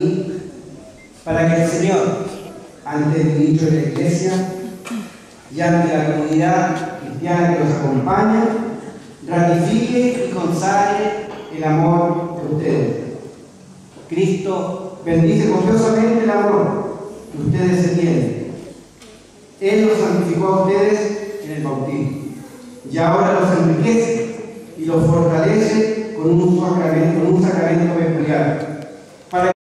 para que el Señor, ante el ministro de la Iglesia y ante la comunidad cristiana que los acompaña, ratifique y consagre el amor de ustedes. Cristo bendice copiosamente el amor que ustedes se tienen. Él los santificó a ustedes en el bautismo y ahora los enriquece y los fortalece con un sacramento peculiar,